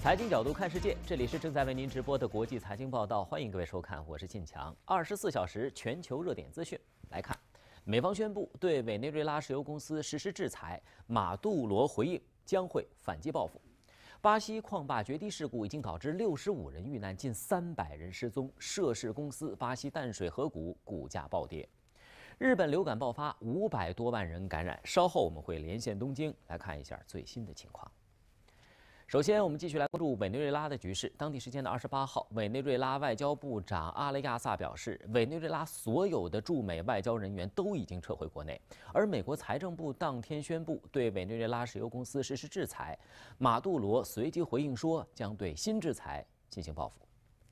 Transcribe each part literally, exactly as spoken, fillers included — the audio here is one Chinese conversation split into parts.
财经角度看世界，这里是正在为您直播的国际财经报道，欢迎各位收看，我是晋强。二十四小时全球热点资讯来看，美方宣布对委内瑞拉石油公司实施制裁，马杜罗回应将会反击报复。巴西矿坝决堤事故已经导致六十五人遇难，近三百人失踪，涉事公司巴西淡水河谷股价暴跌。日本流感爆发，五百多万人感染。稍后我们会连线东京来看一下最新的情况。首先，我们继续来关注委内瑞拉的局势。当地时间的二十八号，委内瑞拉外交部长阿雷亚萨表示，委内瑞拉所有的驻美外交人员都已经撤回国内。而美国财政部当天宣布对委内瑞拉石油公司实施制裁，马杜罗随即回应说，将对新制裁进行报复。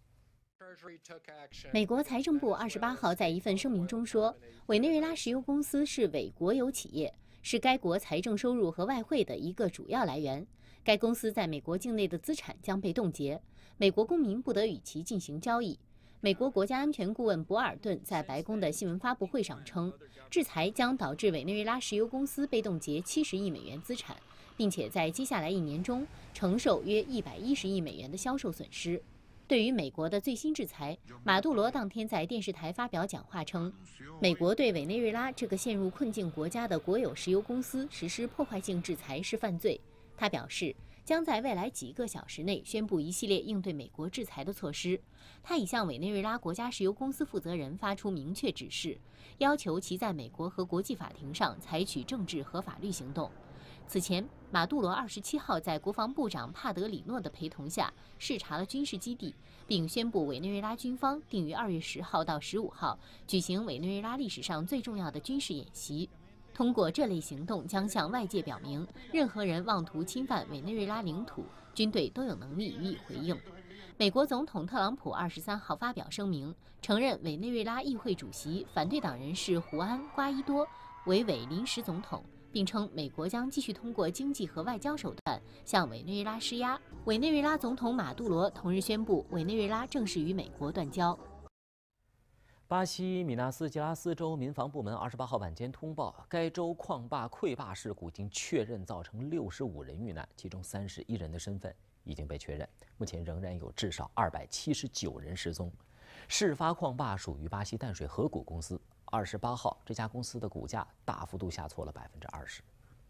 美国财政部二十八号在一份声明中说，委内瑞拉石油公司是伪国有企业，是该国财政收入和外汇的一个主要来源。该公司在美国境内的资产将被冻结，美国公民不得与其进行交易。美国国家安全顾问博尔顿在白宫的新闻发布会上称，制裁将导致委内瑞拉石油公司被冻结七十亿美元资产，并且在接下来一年中承受约一百一十亿美元的销售损失。对于美国的最新制裁，马杜罗当天在电视台发表讲话称，美国对委内瑞拉这个陷入困境国家的国有石油公司实施破坏性制裁是犯罪。他表示，将在未来几个小时内宣布一系列应对美国制裁的措施。他已向委内瑞拉国家石油公司负责人发出明确指示，要求其在美国和国际法庭上采取政治和法律行动。此前，马杜罗二十七号在国防部长帕德里诺的陪同下视察了军事基地，并宣布委内瑞拉军方定于二月十号到十五号举行委内瑞拉历史上最重要的军事演习。通过这类行动，将向外界表明，任何人妄图侵犯委内瑞拉领土，军队都有能力予以回应。美国总统特朗普二十三号发表声明，承认委内瑞拉议会主席、反对党人士胡安·瓜伊多为委临时总统，并称美国将继续通过经济和外交手段向委内瑞拉施压。委内瑞拉总统马杜罗同日宣布，委内瑞拉正式与美国断交。 巴西米纳斯吉拉斯州民防部门二十八号晚间通报，该州矿坝溃坝事故已经确认造成六十五人遇难，其中三十一人的身份已经被确认，目前仍然有至少二百七十九人失踪。事发矿坝属于巴西淡水河谷公司。二十八号，这家公司的股价大幅度下挫了百分之二十。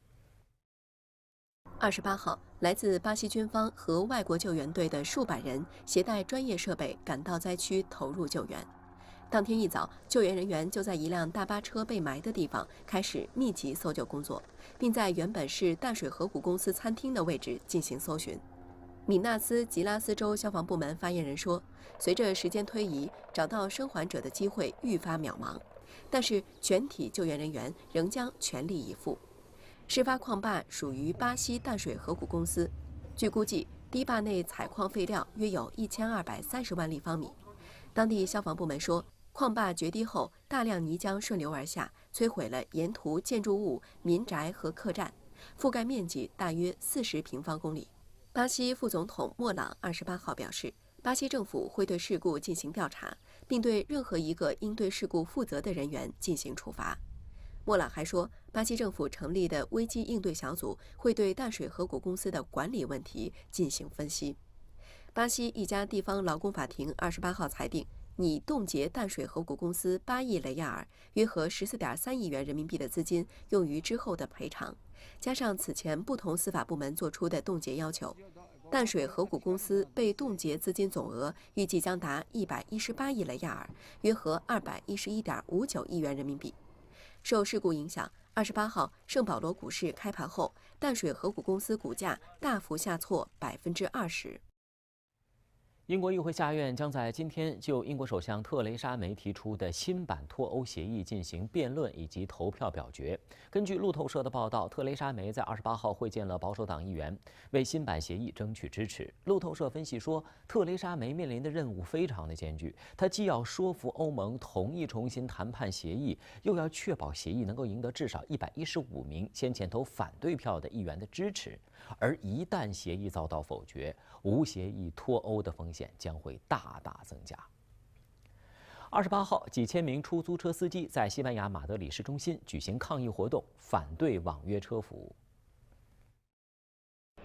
二十八号，来自巴西军方和外国救援队的数百人携带专业设备赶到灾区投入救援。当天一早，救援人员就在一辆大巴车被埋的地方开始密集搜救工作，并在原本是淡水河谷公司餐厅的位置进行搜寻。米纳斯吉拉斯州消防部门发言人说，随着时间推移，找到生还者的机会愈发渺茫，但是全体救援人员仍将全力以赴。事发矿坝属于巴西淡水河谷公司，据估计，堤坝内采矿废料约有一千二百三十万立方米。当地消防部门说，矿坝决堤后，大量泥浆顺流而下，摧毁了沿途建筑物、民宅和客栈，覆盖面积大约四十平方公里。巴西副总统莫朗二十八号表示，巴西政府会对事故进行调查，并对任何一个应对事故负责的人员进行处罚。莫朗还说，巴西政府成立的危机应对小组会对淡水河谷公司的管理问题进行分析。巴西一家地方劳工法庭二十八号裁定，拟冻结淡水河谷公司八亿雷亚尔（约合十四点三亿元人民币）的资金，用于之后的赔偿。加上此前不同司法部门作出的冻结要求，淡水河谷公司被冻结资金总额预计将达一百一十八亿雷亚尔（约合二百一十一点五九亿元人民币）。受事故影响，二十八号圣保罗股市开盘后，淡水河谷公司股价大幅下挫百分之二十。 英国议会下院将在今天就英国首相特蕾莎梅提出的新版脱欧协议进行辩论以及投票表决。根据路透社的报道，特蕾莎梅在二十八号会见了保守党议员，为新版协议争取支持。路透社分析说，特蕾莎梅面临的任务非常的艰巨，她既要说服欧盟同意重新谈判协议，又要确保协议能够赢得至少一百一十五名先前投反对票的议员的支持。而一旦协议遭到否决，无协议脱欧的风险将会大大增加。二十八号，几千名出租车司机在西班牙马德里市中心举行抗议活动，反对网约车服务。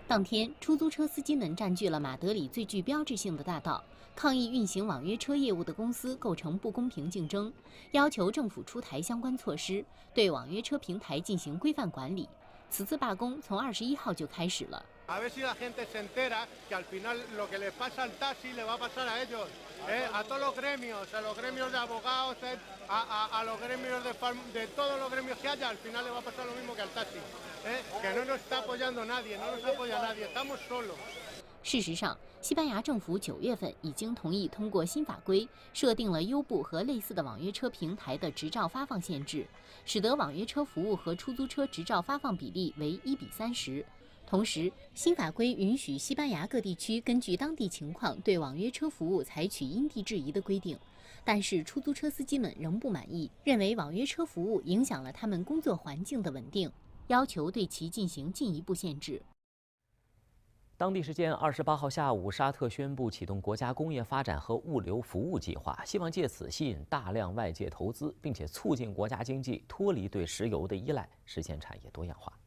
当天，出租车司机们占据了马德里最具标志性的大道，抗议运行网约车业务的公司构成不公平竞争，要求政府出台相关措施，对网约车平台进行规范管理。此次罢工从二十一号就开始了。 A ver si la gente se entera que al final lo que le pasa al taxi le va a pasar a ellos, eh, a todos los gremios, a los gremios de abogados, eh, a, a, a los gremios de, farm, de todos los gremios que haya, al final le va a pasar lo mismo que al taxi, eh, que no nos está apoyando nadie, no nos apoya nadie, estamos solos. 事实上，西班牙政府九月份已经同意通过新法规，设定了优步和类似的网约车平台的执照发放限制，使得网约车服务和出租车执照发放比例为一比三十。同时，新法规允许西班牙各地区根据当地情况对网约车服务采取因地制宜的规定。但是，出租车司机们仍不满意，认为网约车服务影响了他们工作环境的稳定，要求对其进行进一步限制。 当地时间二十八号下午，沙特宣布启动国家工业发展和物流服务计划，希望借此吸引大量外界投资，并且促进国家经济脱离对石油的依赖，实现产业多样化。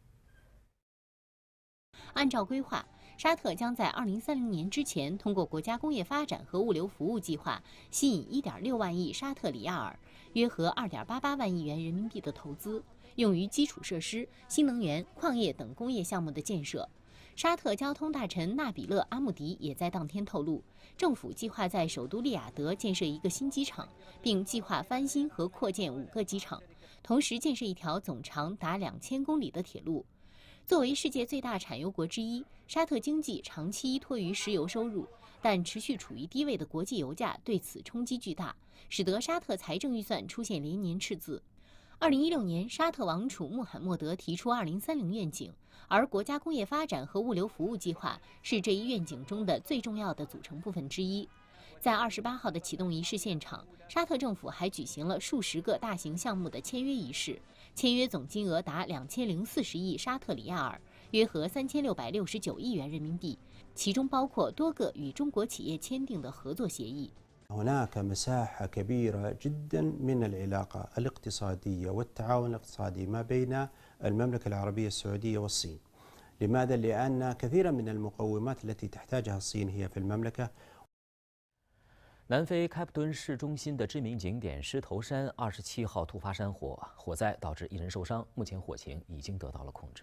按照规划，沙特将在二零三零年之前通过国家工业发展和物流服务计划，吸引一点六万亿沙特里亚尔，约合二点八八万亿元人民币的投资，用于基础设施、新能源、矿业等工业项目的建设。沙特交通大臣纳比勒·阿穆迪也在当天透露，政府计划在首都利雅得建设一个新机场，并计划翻新和扩建五个机场，同时建设一条总长达两千公里的铁路。作为世界最大产油国之一，沙特经济长期依托于石油收入，但持续处于低位的国际油价对此冲击巨大，使得沙特财政预算出现连年赤字。二零一六年，沙特王储穆罕默德提出二零三零愿景，而国家工业发展和物流服务计划是这一愿景中的最重要的组成部分之一。在二十八号的启动仪式现场，沙特政府还举行了数十个大型项目的签约仪式，签约总金额达两千零四十亿沙特里亚尔，约合三千六百六十九亿元人民币，其中包括多个与中国企业签订的合作协议。 هناك مساحة كبيرة جدا من العلاقة الاقتصادية والتعاون الاقتصادي ما بين المملكة العربية السعودية والصين. لماذا؟ لأن كثيرا من المقومات التي تحتاجها الصين هي في المملكة. 南非开普敦市中心的知名景点狮头山二十七号突发山火，火灾导致一人受伤，目前火情已经得到了控制。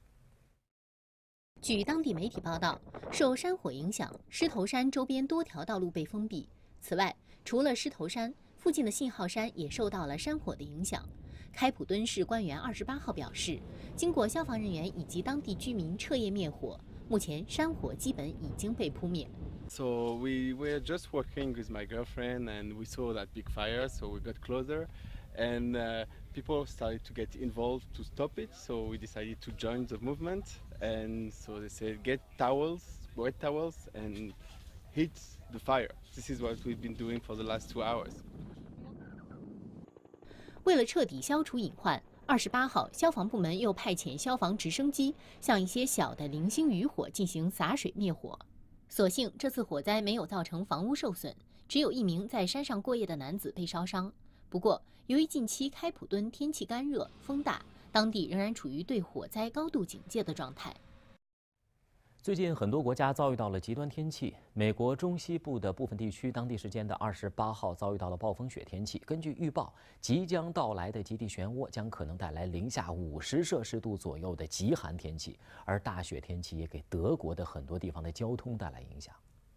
据当地媒体报道，受山火影响，狮头山周边多条道路被封闭。此外，除了狮头山，附近的信号山也受到了山火的影响。开普敦市官员二十八号表示，经过消防人员以及当地居民彻夜灭火，目前山火基本已经被扑灭。 So we were just working with my girlfriend and we saw that big fire, so we got closer and uh, people started to get involved to stop it, so we decided to join the movement and so they said get towels, wet towels and hit the fire. This is what we've been doing for the last two hours. 为了彻底消除隐患，二十八号消防部门又派遣消防直升机向一些小的零星余火进行洒水灭火。所幸这次火灾没有造成房屋受损，只有一名在山上过夜的男子被烧伤。不过，由于近期开普敦天气干热、风大，当地仍然处于对火灾高度警戒的状态。 最近很多国家遭遇到了极端天气，美国中西部的部分地区当地时间的二十八号遭遇到了暴风雪天气。根据预报，即将到来的极地漩涡将可能带来零下五十摄氏度左右的极寒天气，而大雪天气也给德国的很多地方的交通带来影响。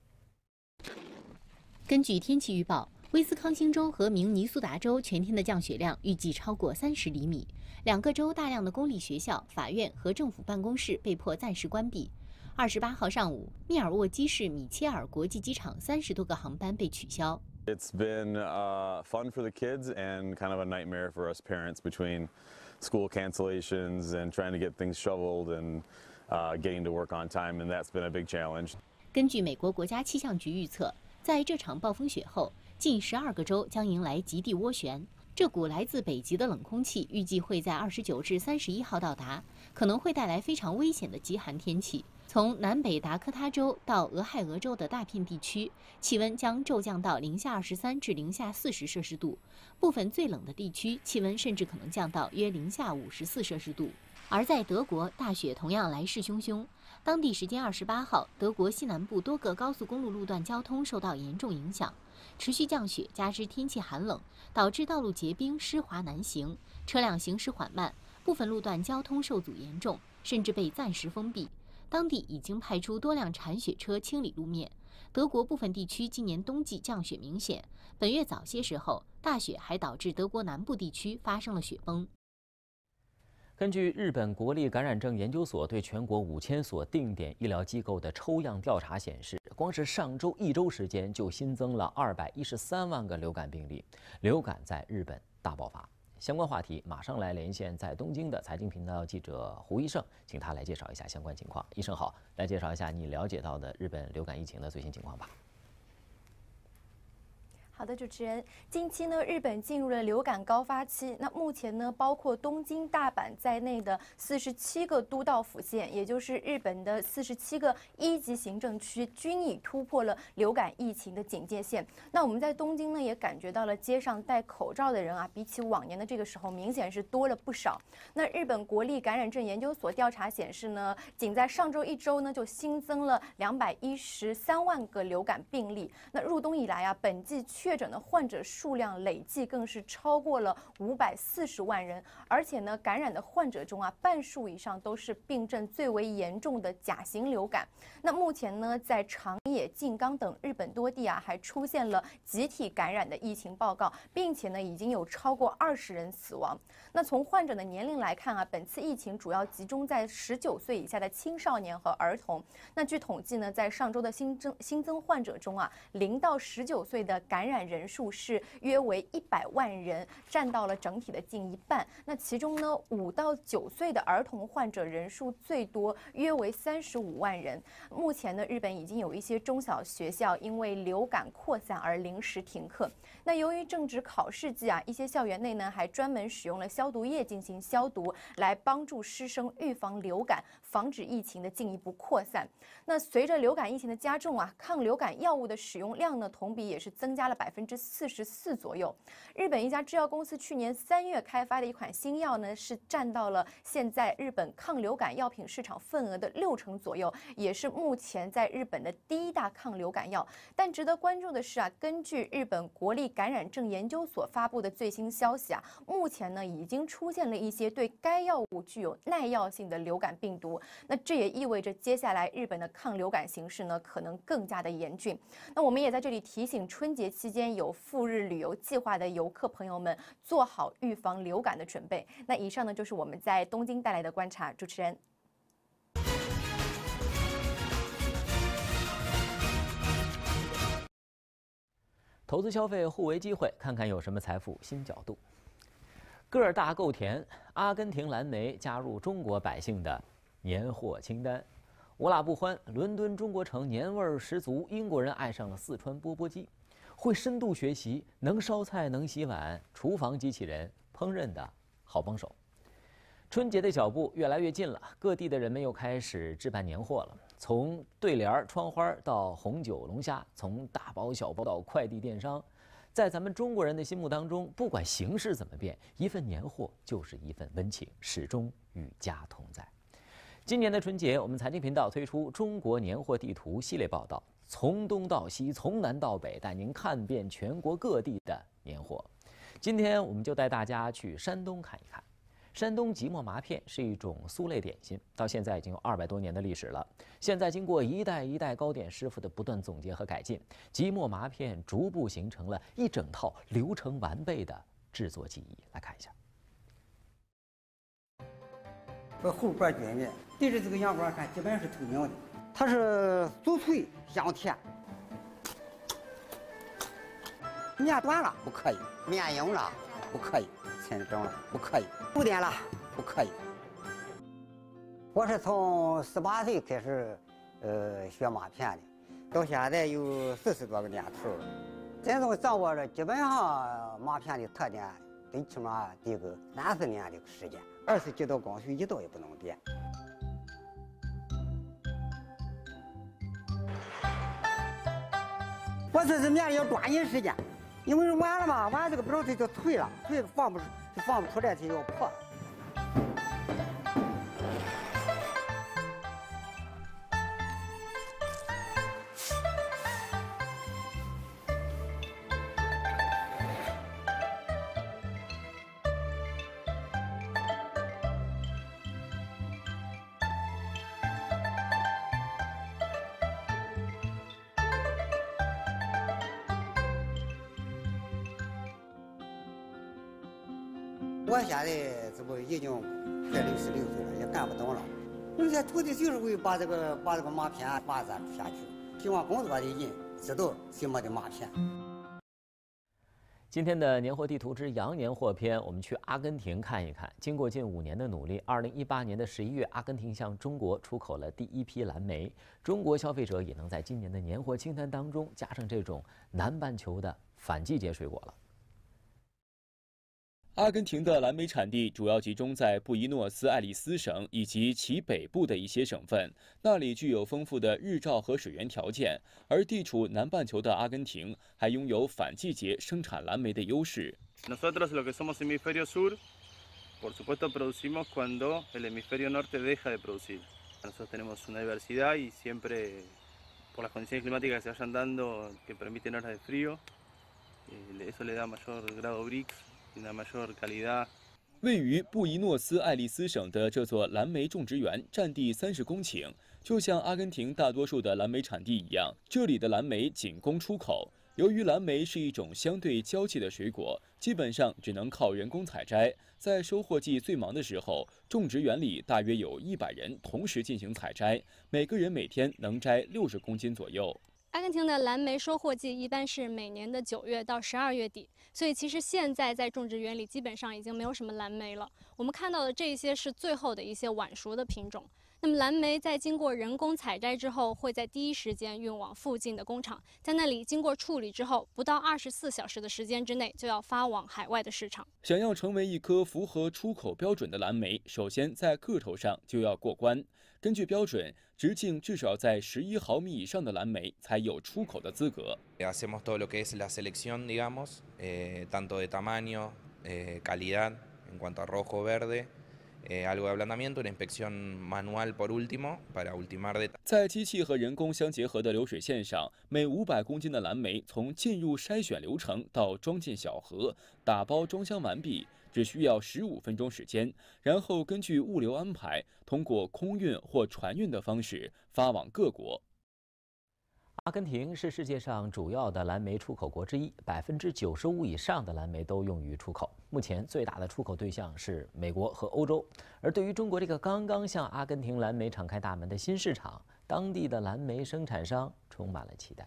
根据天气预报，威斯康星州和明尼苏达州全天的降雪量预计超过三十厘米，两个州大量的公立学校、法院和政府办公室被迫暂时关闭。二十八号上午，密尔沃基市米切尔国际机场三十多个航班被取消。 It's been uh, fun for the kids and kind of a nightmare for us parents between school cancellations and trying to get things shoveled and uh, getting to work on time, and that's been a big challenge. 根据美国国家气象局预测，在这场暴风雪后，近十二个州将迎来极地涡旋。这股来自北极的冷空气预计会在二十九至三十一号到达，可能会带来非常危险的极寒天气。从南北达科他州到俄亥俄州的大片地区，气温将骤降到零下二十三至零下四十摄氏度，部分最冷的地区气温甚至可能降到约零下五十四摄氏度。而在德国，大雪同样来势汹汹。 当地时间二十八号，德国西南部多个高速公路路段交通受到严重影响，持续降雪加之天气寒冷，导致道路结冰、湿滑难行，车辆行驶缓慢，部分路段交通受阻严重，甚至被暂时封闭。当地已经派出多辆铲雪车清理路面。德国部分地区今年冬季降雪明显，本月早些时候，大雪还导致德国南部地区发生了雪崩。 根据日本国立感染症研究所对全国五千所定点医疗机构的抽样调查显示，光是上周一周时间就新增了二百一十三万个流感病例，流感在日本大爆发。相关话题马上来连线在东京的财经频道记者胡一胜，请他来介绍一下相关情况。医生好，来介绍一下你了解到的日本流感疫情的最新情况吧。 好的，主持人，近期呢，日本进入了流感高发期。那目前呢，包括东京、大阪在内的四十七个都道府县，也就是日本的四十七个一级行政区，均已突破了流感疫情的警戒线。那我们在东京呢，也感觉到了街上戴口罩的人啊，比起往年的这个时候，明显是多了不少。那日本国立感染症研究所调查显示呢，仅在上周一周呢，就新增了两百一十三万个流感病例。那入冬以来啊，本季确诊的患者数量累计更是超过了五百四十万人，而且呢，感染的患者中啊，半数以上都是病症最为严重的甲型流感。那目前呢，在长野、静冈等日本多地啊，还出现了集体感染的疫情报告，并且呢，已经有超过二十人死亡。那从患者的年龄来看啊，本次疫情主要集中在十九岁以下的青少年和儿童。那据统计呢，在上周的新增新增患者中啊，零到十九岁的感染人数是约为一百万人，占到了整体的近一半。那其中呢，五到九岁的儿童患者人数最多，约为三十五万人。目前呢，日本已经有一些中小学校因为流感扩散而临时停课。那由于正值考试季啊，一些校园内呢还专门使用了消毒液进行消毒，来帮助师生预防流感，防止疫情的进一步扩散。那随着流感疫情的加重啊，抗流感药物的使用量呢，同比也是增加了百分之四十四左右。日本一家制药公司去年三月开发的一款新药呢，是占到了现在日本抗流感药品市场份额的六成左右，也是目前在日本的第一大抗流感药。但值得关注的是啊，根据日本国立感染症研究所发布的最新消息啊，目前呢已经出现了一些对该药物具有耐药性的流感病毒。那这也意味着接下来日本的抗流感形势呢可能更加的严峻。那我们也在这里提醒春节期间有赴日旅游计划的游客朋友们，做好预防流感的准备。那以上呢就是我们在东京带来的观察，主持人。 投资消费互为机会，看看有什么财富新角度。个儿大够甜，阿根廷蓝莓加入中国百姓的年货清单。无辣不欢，伦敦中国城年味儿十足，英国人爱上了四川钵钵鸡。会深度学习，能烧菜能洗碗，厨房机器人，烹饪的好帮手。春节的脚步越来越近了，各地的人们又开始置办年货了。从对联、窗花到红酒、龙虾，从大包小包到快递电商，在咱们中国人的心目当中，不管形势怎么变，一份年货就是一份温情，始终与家同在。今年的春节，我们财经频道推出中国年货地图系列报道，从东到西，从南到北，带您看遍全国各地的年货。今天我们就带大家去山东看一看。山东即墨麻片是一种酥类点心，到现在已经有二百多年的历史了。现在经过一代一代糕点师傅的不断总结和改进，即墨麻片逐步形成了一整套流程完备的制作技艺。来看一下， 这后边均匀，对着这个阳光看，基本上是透明的。它是酥脆香甜。面短了不可以，面硬了不可以，抻整了不可以，不点了不可以。我是从十八岁开始，呃，学麻片的，到现在有四十多个年头了。真正掌握了基本上麻片的特点，最起码得个三四年的时间，二十几道工序一道也不能变。我这是面要抓紧时间。因为完了嘛，完这个不知道它就脆了，脆放不就放不出来，它就要破。 我现在这不已经快六十六岁了，也干不动了。有些徒弟就是会把这个把这个马片发展下去，希望工作的人知道什么的马片。 今天的年货地图之羊年货篇，我们去阿根廷看一看。经过近五年的努力，二零一八年的十一月，阿根廷向中国出口了第一批蓝莓。中国消费者也能在今年的年货清单当中加上这种南半球的反季节水果了。 阿根廷的蓝莓产地主要集中在布宜诺斯艾利斯省以及其北部的一些省份，那里具有丰富的日照和水源条件，而地处南半球的阿根廷还拥有反季节生产蓝莓的优势。 Nosotros lo que somos hemisferio sur, por supuesto producimos cuando el hemisferio norte deja de producir. Nosotros tenemos una diversidad y siempre por las condiciones climáticas que se vayan dando que permiten horas de frío, eso le da mayor grado B R I C S. 位于布宜诺斯艾利斯省的这座蓝莓种植园占地三十公顷，就像阿根廷大多数的蓝莓产地一样，这里的蓝莓仅供出口。由于蓝莓是一种相对娇气的水果，基本上只能靠人工采摘。在收获季最忙的时候，种植园里大约有一百人同时进行采摘，每个人每天能摘六十公斤左右。 阿根廷的蓝莓收获季一般是每年的九月到十二月底，所以其实现在在种植园里基本上已经没有什么蓝莓了。我们看到的这些是最后的一些晚熟的品种。那么蓝莓在经过人工采摘之后，会在第一时间运往附近的工厂，在那里经过处理之后，不到二十四小时的时间之内就要发往海外的市场。 想要成为一颗符合出口标准的蓝莓，首先在个头上就要过关。根据标准，直径至少在十一毫米以上的蓝莓才有出口的资格。 Hacemos todo lo que es la selección, digamos, eh, tanto de tamaño, eh, calidad, en cuanto a rojo, verde, eh, algo de ablandamiento, una inspección manual por último, para ultimar de. 在机器和人工相结合的流水线上，每五百公斤的蓝莓从进入筛选流程到装进小盒、打包装箱完毕，只需要十五分钟时间，然后根据物流安排，通过空运或船运的方式发往各国。 阿根廷是世界上主要的蓝莓出口国之一，百分之九十五以上的蓝莓都用于出口。目前最大的出口对象是美国和欧洲。而对于中国这个刚刚向阿根廷蓝莓敞开大门的新市场，当地的蓝莓生产商充满了期待。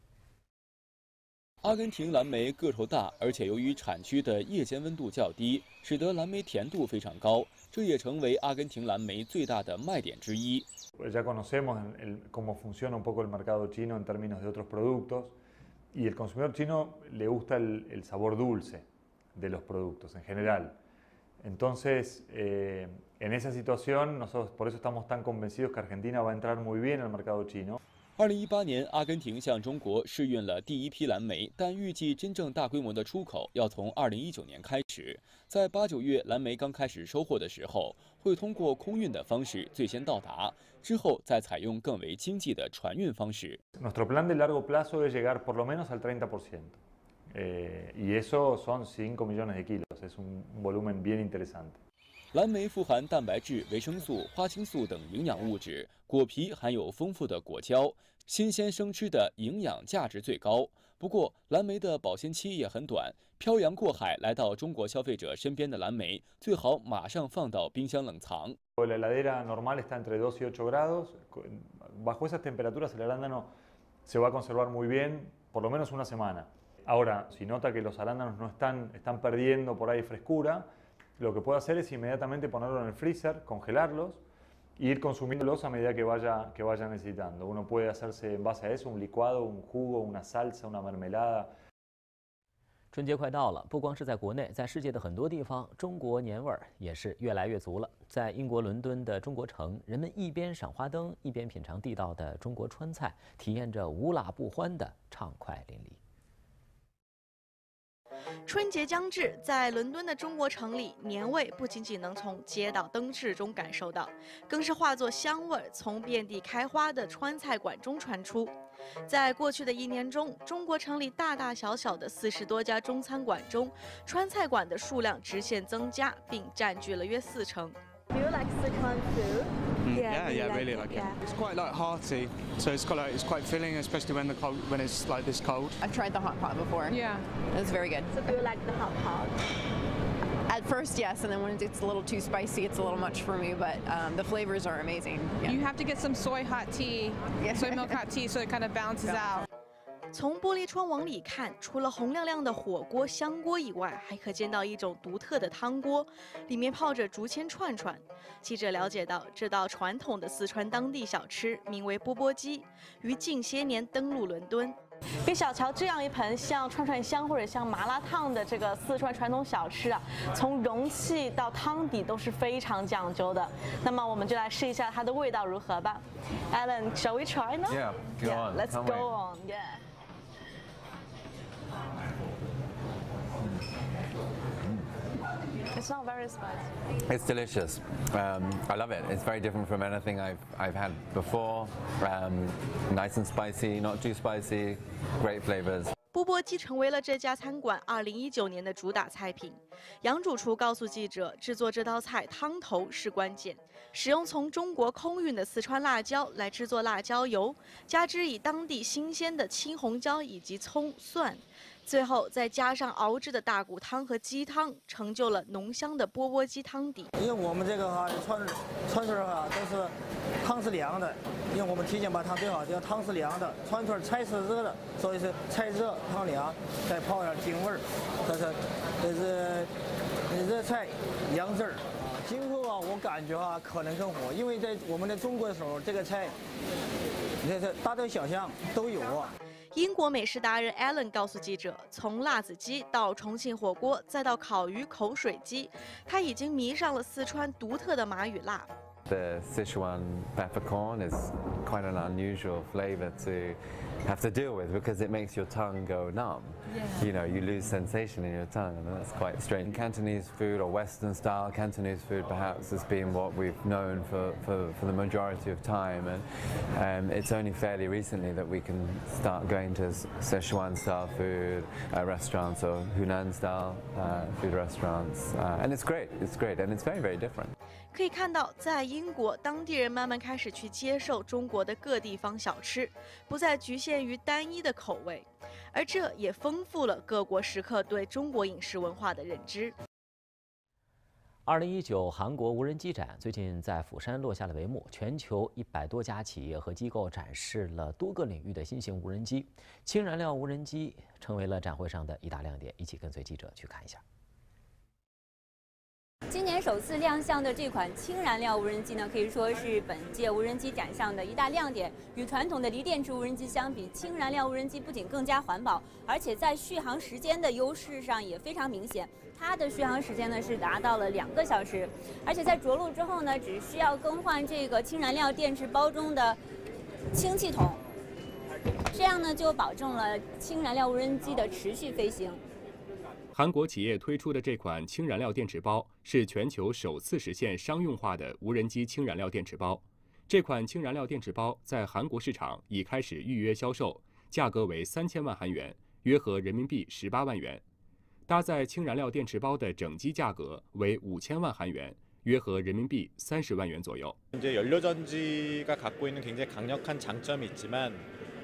阿根廷蓝莓个头大，而且由于产区的夜间温度较低，使得蓝莓甜度非常高，这也成为阿根廷蓝莓最大的卖点之一。 Ya conocemos el, cómo funciona un poco el mercado chino en términos de otros productos y el consumidor chino le gusta el, el sabor dulce de los productos en general. Entonces, eh, en esa situación, nosotros por eso estamos tan convencidos que Argentina va a entrar muy bien al mercado chino. 二零一八年，阿根廷向中国试运了第一批蓝莓，但预计真正大规模的出口要从二零一九年开始。在八九月蓝莓刚开始收获的时候，会通过空运的方式最先到达，之后再采用更为经济的船运方式。 Nuestro plan de largo plazo es llegar por lo menos al treinta por ciento, eh, y eso son cinco millones de kilos, es un volumen bien interesante. 蓝莓富含蛋白质、维生素、花青素等营养物质，果皮含有丰富的果胶，新鲜生吃的营养价值最高。不过，蓝莓的保鲜期也很短，漂洋过海来到中国消费者身边的蓝莓，最好马上放到冰箱冷藏。 La heladera normal está entre dos y ocho grados. Bajo esas temperaturas el arándano se va a conservar muy bien, por lo menos una semana. Ahora, si nota que los arándanos no están, están perdiendo por ahí frescura, lo que puede hacer es inmediatamente ponerlo en el freezer, congelarlos e ir consumiéndolos a medida que vaya, que vaya necesitando. Uno puede hacerse en base a eso un licuado, un jugo, una salsa, una mermelada. 春节快到了，不光是在国内，在世界的很多地方，中国年味儿也是越来越足了。在英国伦敦的中国城，人们一边赏花灯，一边品尝地道的中国川菜，体验着无辣不欢的畅快淋漓。 春节将至，在伦敦的中国城里，年味不仅仅能从街道灯饰中感受到，更是化作香味儿从遍地开花的川菜馆中传出。在过去的一年中，中国城里大大小小的四十多家中餐馆中，川菜馆的数量直线增加，并占据了约四成。Do you like Sichuan food? Mm, yeah, yeah, yeah, like really it, like yeah. it. It's quite like hearty, so it's quite like, it's quite filling, especially when the cold, when it's like this cold. I've tried the hot pot before. Yeah, it's very good. So do you like the hot pot? I At first, yes, and then when it's a little too spicy, it's a little much for me. But um, the flavors are amazing. Yeah. You have to get some soy hot tea, soy milk hot tea, so it kind of balances out. 从玻璃窗往里看，除了红亮亮的火锅香锅以外，还可见到一种独特的汤锅，里面泡着竹签串串。记者了解到，这道传统的四川当地小吃名为钵钵鸡，于近些年登陆伦敦。 给小乔这样一盆像串串香或者像麻辣烫的这个四川传统小吃啊，从容器到汤底都是非常讲究的。那么我们就来试一下它的味道如何吧。Alan, shall we try now? Yeah, go yeah, on. Let's Can't go wait. on. Yeah. It's not very spicy. It's delicious. Um, I love it. It's very different from anything I've I've had before. Um, nice and spicy, not too spicy. Great flavors. 钵钵鸡成为了这家餐馆二零一九年的主打菜品。杨主厨告诉记者，制作这道菜汤头是关键，使用从中国空运的四川辣椒来制作辣椒油，加之以当地新鲜的青红椒以及葱蒜。 最后再加上熬制的大骨汤和鸡汤，成就了浓香的钵钵鸡汤底。 因为我们这个哈串串串哈都是汤是凉的，因为我们提前把汤兑好，这个汤是凉的，串串菜是热的，所以是菜热汤凉，再泡点京味儿，这是这是热菜凉汁儿。今后啊，我感觉啊可能更火，因为在我们在中国的时候，这个菜，这这大街小巷都有啊。 英国美食达人 Alan 告诉记者，从辣子鸡到重庆火锅，再到烤鱼口水鸡，他已经迷上了四川独特的麻与辣。 The Sichuan peppercorn is quite an unusual flavor to have to deal with because it makes your tongue go numb. Yeah. You know, you lose sensation in your tongue, and that's quite strange. Cantonese food or Western style Cantonese food perhaps has been what we've known for, for, for the majority of time, and um, it's only fairly recently that we can start going to Sichuan style food uh, restaurants or Hunan style uh, food restaurants, uh, and it's great. It's great, and it's very, very different. 可以看到，在英国，当地人慢慢开始去接受中国的各地方小吃，不再局限于单一的口味，而这也丰富了各国食客对中国饮食文化的认知。 二零一九韩国无人机展最近在釜山落下了帷幕，全球一百多家企业和机构展示了多个领域的新型无人机，氢燃料无人机成为了展会上的一大亮点。一起跟随记者去看一下。 今年首次亮相的这款氢燃料无人机呢，可以说是本届无人机展上的一大亮点。与传统的锂电池无人机相比，氢燃料无人机不仅更加环保，而且在续航时间的优势上也非常明显。它的续航时间呢是达到了两个小时，而且在着陆之后呢，只需要更换这个氢燃料电池包中的氢气筒，这样呢就保证了氢燃料无人机的持续飞行。 韩国企业推出的这款氢燃料电池包是全球首次实现商用化的无人机氢燃料电池包。这款氢燃料电池包在韩国市场已开始预约销售，价格为三千万韩元，约合人民币十八万元。搭载氢燃料电池包的整机价格为五千万韩元，约合人民币三十万元左右。 이제 연료전지가 갖고 있는 굉장히 강력한 장점이 있지만.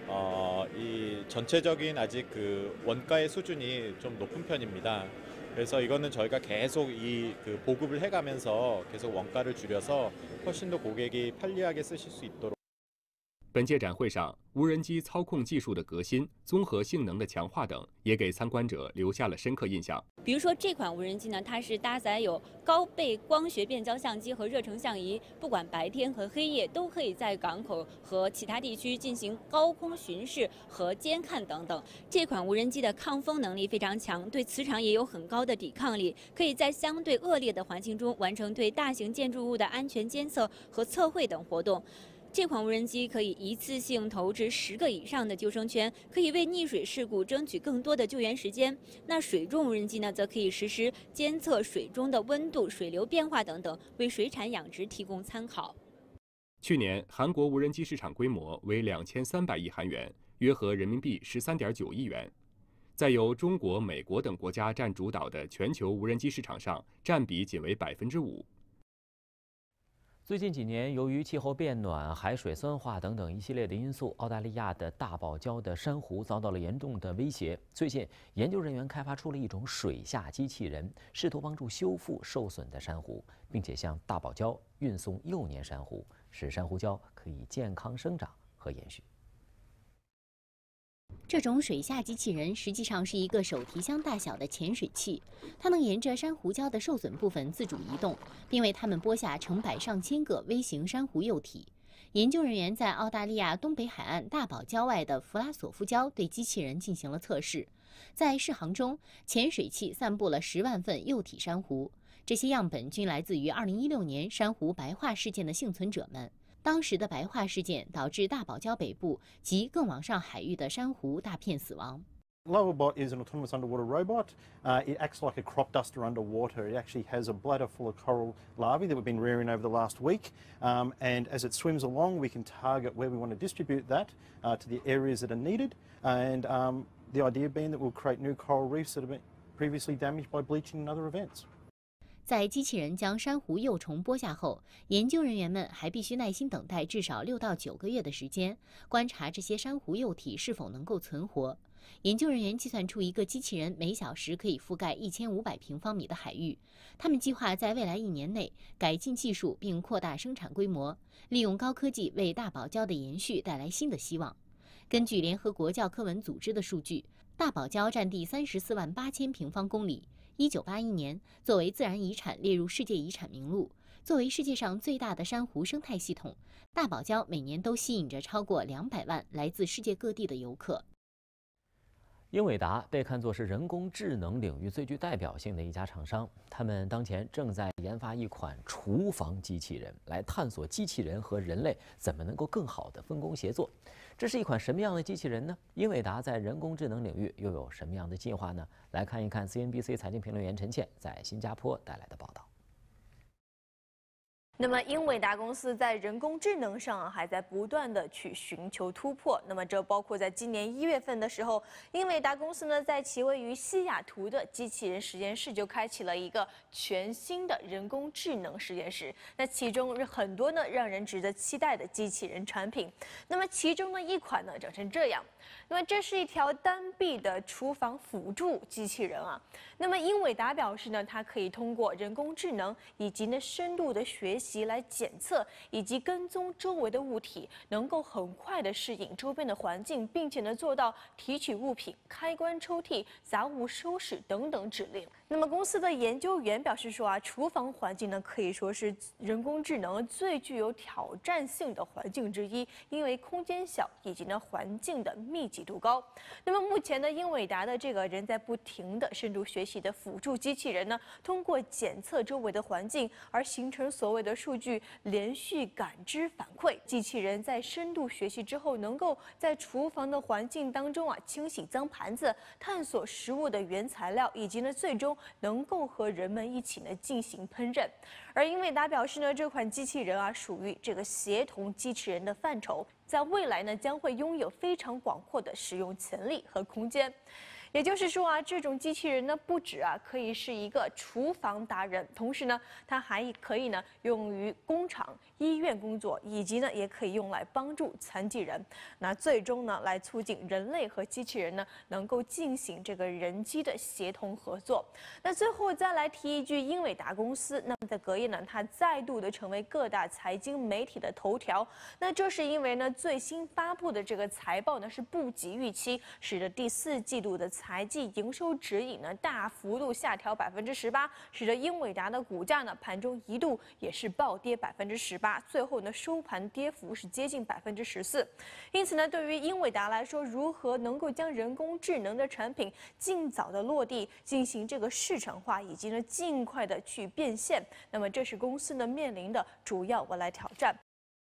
어, 이 전체적인 아직 그 원가의 수준이 좀 높은 편입니다. 그래서 이거는 저희가 계속 이 그 보급을 해가면서 계속 원가를 줄여서 훨씬 더 고객이 편리하게 쓰실 수 있도록. 本届展会上，无人机操控技术的革新、综合性能的强化等，也给参观者留下了深刻印象。 比如说这款无人机呢，它是搭载有高倍光学变焦相机和热成像仪，不管白天和黑夜都可以在港口和其他地区进行高空巡视和监看等等。这款无人机的抗风能力非常强，对磁场也有很高的抵抗力，可以在相对恶劣的环境中完成对大型建筑物的安全监测和测绘等活动。 这款无人机可以一次性投掷十个以上的救生圈，可以为溺水事故争取更多的救援时间。那水中无人机呢，则可以实时监测水中的温度、水流变化等等，为水产养殖提供参考。 去年，韩国无人机市场规模为两千三百亿韩元，约合人民币十三点九亿元。在由中国、美国等国家占主导的全球无人机市场上，占比仅为百分之五。 最近几年，由于气候变暖、海水酸化等等一系列的因素，澳大利亚的大堡礁的珊瑚遭到了严重的威胁。最近，研究人员开发出了一种水下机器人，试图帮助修复受损的珊瑚，并且向大堡礁运送幼年珊瑚，使珊瑚礁可以健康生长和延续。 这种水下机器人实际上是一个手提箱大小的潜水器，它能沿着珊瑚礁的受损部分自主移动，并为它们播下成百上千个微型珊瑚幼体。研究人员在澳大利亚东北海岸大堡礁外的弗拉索夫礁对机器人进行了测试。在试航中，潜水器散布了十万份幼体珊瑚，这些样本均来自于二零一六年珊瑚白化事件的幸存者们。 当时的白化事件导致大堡礁北部及更往上海域的珊瑚大片死亡。 Lowerbot is an autonomous underwater robot. Uh, it acts like a crop duster underwater. It actually has a bladder full of coral larvae that we've been rearing over the last week. Um, and as it swims along, we can target where we want to distribute that uh, to the areas that are needed. And um, the idea being that we'll create new coral reefs that have been previously damaged by bleaching and other events. 在机器人将珊瑚幼虫播下后，研究人员们还必须耐心等待至少六到九个月的时间，观察这些珊瑚幼体是否能够存活。研究人员计算出一个机器人每小时可以覆盖一千五百平方米的海域。他们计划在未来一年内改进技术并扩大生产规模，利用高科技为大堡礁的延续带来新的希望。根据联合国教科文组织的数据，大堡礁占地三十四万八千平方公里。 一九八一年，作为自然遗产列入世界遗产名录。作为世界上最大的珊瑚生态系统，大堡礁每年都吸引着超过两百万来自世界各地的游客。 英伟达被看作是人工智能领域最具代表性的一家厂商，他们当前正在研发一款厨房机器人，来探索机器人和人类怎么能够更好地分工协作。这是一款什么样的机器人呢？英伟达在人工智能领域又有什么样的计划呢？来看一看 C N B C 财经评论员陈倩在新加坡带来的报道。 那么，英伟达公司在人工智能上还在不断的去寻求突破。那么，这包括在今年一月份的时候，英伟达公司呢，在其位于西雅图的机器人实验室就开启了一个全新的人工智能实验室。那其中是很多呢让人值得期待的机器人产品。那么，其中呢一款呢长成这样。那么，这是一条单臂的厨房辅助机器人啊。那么，英伟达表示呢，它可以通过人工智能以及呢深度的学习。 来检测以及跟踪周围的物体，能够很快的适应周边的环境，并且呢做到提取物品、开关抽屉、杂物收拾等等指令。那么公司的研究员表示说啊，厨房环境呢可以说是人工智能最具有挑战性的环境之一，因为空间小以及呢环境的密集度高。那么目前呢，英伟达的这个人在不停的深度学习的辅助机器人呢，通过检测周围的环境而形成所谓的 数据连续感知反馈，机器人在深度学习之后，能够在厨房的环境当中啊清洗脏盘子，探索食物的原材料，以及呢最终能够和人们一起呢进行烹饪。而英伟达表示呢，这款机器人啊属于这个协同机器人的范畴，在未来呢将会拥有非常广阔的使用潜力和空间。 也就是说啊，这种机器人呢，不止啊可以是一个厨房达人，同时呢，它还可以呢用于工厂、医院工作，以及呢也可以用来帮助残疾人。那最终呢，来促进人类和机器人呢能够进行这个人机的协同合作。那最后再来提一句，英伟达公司，那么在隔夜呢，它再度的成为各大财经媒体的头条。那这是因为呢，最新发布的这个财报呢是不及预期，使得第四季度的 财季营收指引呢大幅度下调百分之十八，使得英伟达的股价呢盘中一度也是暴跌百分之十八，最后呢收盘跌幅是接近百分之十四。因此呢，对于英伟达来说，如何能够将人工智能的产品尽早的落地，进行这个市场化，以及呢尽快的去变现，那么这是公司呢面临的主要未来挑战。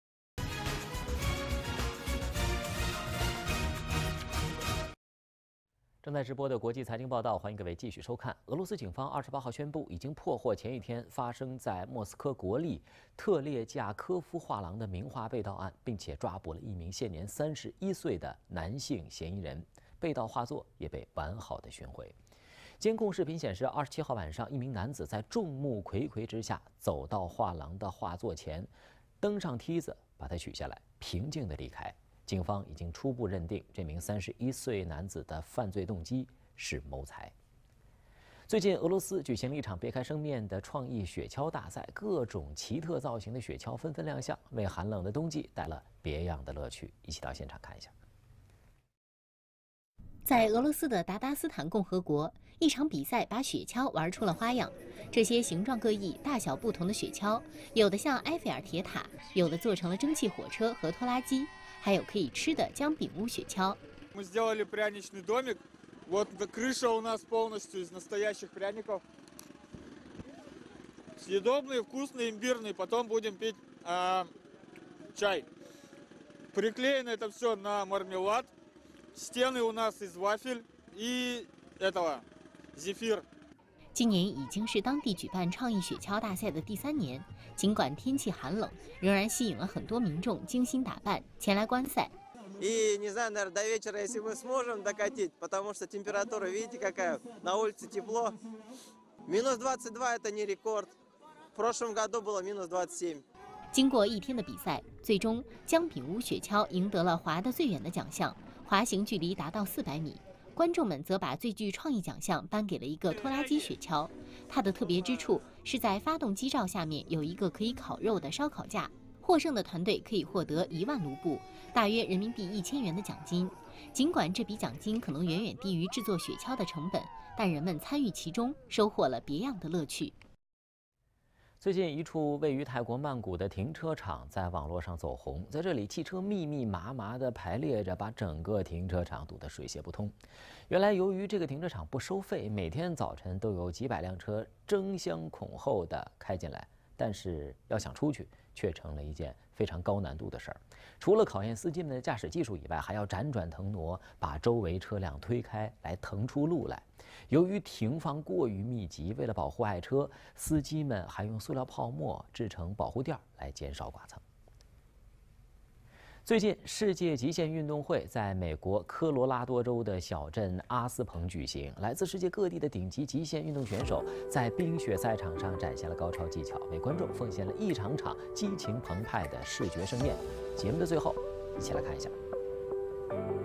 正在直播的国际财经报道，欢迎各位继续收看。俄罗斯警方二十八号宣布，已经破获前一天发生在莫斯科国立特列架科夫画廊的名画被盗案，并且抓捕了一名现年三十一岁的男性嫌疑人。被盗画作也被完好的寻回。监控视频显示，二十七号晚上，一名男子在众目睽睽之下走到画廊的画作前， 登上梯子把他取下来，平静地离开。警方已经初步认定这名三十一岁男子的犯罪动机是谋财。最近，俄罗斯举行了一场别开生面的创意雪橇大赛，各种奇特造型的雪橇纷纷亮相，为寒冷的冬季带了别样的乐趣。一起到现场看一下。 在俄罗斯的达达斯坦共和国，一场比赛把雪橇玩出了花样。这些形状各异、大小不同的雪橇，有的像埃菲尔铁塔，有的做成了蒸汽火车和拖拉机，还有可以吃的姜饼屋雪橇。 Мы сделали пряничный домик. Вот крыша у нас полностью из настоящих пряников. Съедобный, вкусный, имбирный. Потом будем пить э, чай. Приклеено это все на мармелад. Стены у нас из вафель и этого зефир. 今年已经是当地举办创意雪橇大赛的第三年，尽管天气寒冷，仍然吸引了很多民众精心打扮前来观赛。 И не знаю, наверное, до вечера, если мы сможем докатить, потому что температура, видите, какая, на улице тепло. минус двадцать два это не рекорд. В прошлом году было минус двадцать семь. 经过一天的比赛，最终姜饼屋雪橇赢得了滑得最远的奖项，滑行距离达到四百米。观众们则把最具创意奖项颁给了一个拖拉机雪橇，它的特别之处是在发动机罩下面有一个可以烤肉的烧烤架。 获胜的团队可以获得一万卢布，大约人民币一千元的奖金。尽管这笔奖金可能远远低于制作雪橇的成本，但人们参与其中，收获了别样的乐趣。 最近，一处位于泰国曼谷的停车场在网络上走红，在这里，汽车密密麻麻地排列着，把整个停车场堵得水泄不通。原来，由于这个停车场不收费，每天早晨都有几百辆车争相恐后地开进来，但是要想出去， 却成了一件非常高难度的事儿。除了考验司机们的驾驶技术以外，还要辗转腾挪，把周围车辆推开，来腾出路来。由于停放过于密集，为了保护爱车，司机们还用塑料泡沫制成保护垫来减少剐蹭。 最近，世界极限运动会在美国科罗拉多州的小镇阿斯彭举行。来自世界各地的顶级极限运动选手在冰雪赛场上展现了高超技巧，为观众奉献了一场场激情澎湃的视觉盛宴。节目的最后，一起来看一下。